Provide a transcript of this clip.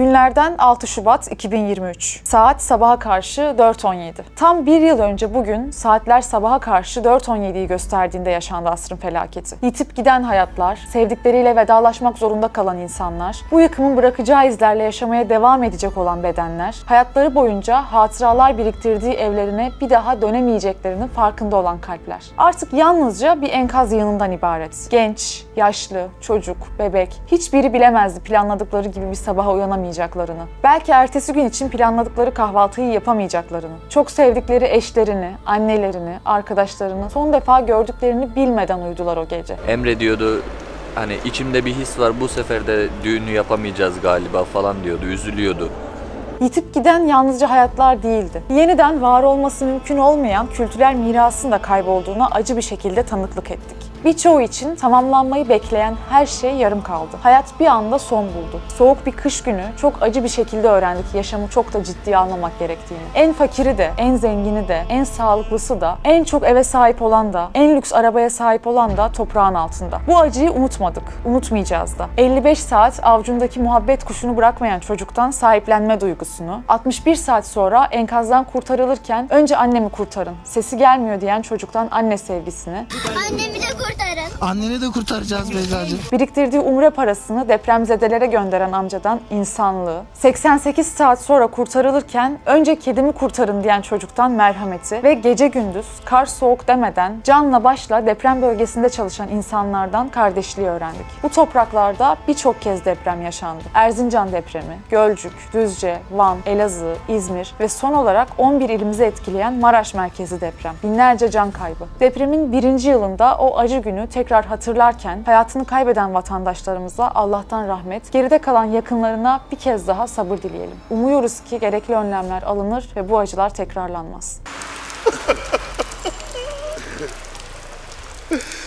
Günlerden 6 Şubat 2023. Saat sabaha karşı 4.17. Tam bir yıl önce bugün saatler sabaha karşı 4.17'yi gösterdiğinde yaşandı asrın felaketi. Yitip giden hayatlar, sevdikleriyle vedalaşmak zorunda kalan insanlar, bu yıkımın bırakacağı izlerle yaşamaya devam edecek olan bedenler, hayatları boyunca hatıralar biriktirdiği evlerine bir daha dönemeyeceklerinin farkında olan kalpler. Artık yalnızca bir enkaz yığınından ibaret. Genç, yaşlı, çocuk, bebek, hiçbiri bilemezdi planladıkları gibi bir sabaha uyanamayacaklarını. Belki ertesi gün için planladıkları kahvaltıyı yapamayacaklarını. Çok sevdikleri eşlerini, annelerini, arkadaşlarını son defa gördüklerini bilmeden uyudular o gece. Emrediyordu, hani içimde bir his var, bu sefer de düğünü yapamayacağız galiba falan diyordu, üzülüyordu. Yitip giden yalnızca hayatlar değildi. Yeniden var olması mümkün olmayan kültürel mirasın da kaybolduğuna acı bir şekilde tanıklık ettik. Birçoğu için tamamlanmayı bekleyen her şey yarım kaldı. Hayat bir anda son buldu. Soğuk bir kış günü çok acı bir şekilde öğrendik yaşamı çok da ciddiye almamak gerektiğini. En fakiri de, en zengini de, en sağlıklısı da, en çok eve sahip olan da, en lüks arabaya sahip olan da toprağın altında. Bu acıyı unutmadık, unutmayacağız da. 55 saat avcundaki muhabbet kuşunu bırakmayan çocuktan sahiplenme duygusunu, 61 saat sonra enkazdan kurtarılırken önce annemi kurtarın, sesi gelmiyor diyen çocuktan anne sevgisini, annemi de kurtarın. Anneni de kurtaracağız Beyza'cığım. biriktirdiği umre parasını depremzedelere gönderen amcadan insanlığı, 88 saat sonra kurtarılırken önce kedimi kurtarın diyen çocuktan merhameti ve gece gündüz kar soğuk demeden canla başla deprem bölgesinde çalışan insanlardan kardeşliği öğrendik. Bu topraklarda birçok kez deprem yaşandı. Erzincan depremi, Gölcük, Düzce, Van, Elazığ, İzmir ve son olarak 11 ilimizi etkileyen Maraş merkezi deprem. Binlerce can kaybı. Depremin 1. yılında o acı günü tekrar hatırlarken hayatını kaybeden vatandaşlarımıza Allah'tan rahmet, geride kalan yakınlarına bir kez daha sabır dileyelim. Umuyoruz ki gerekli önlemler alınır ve bu acılar tekrarlanmaz.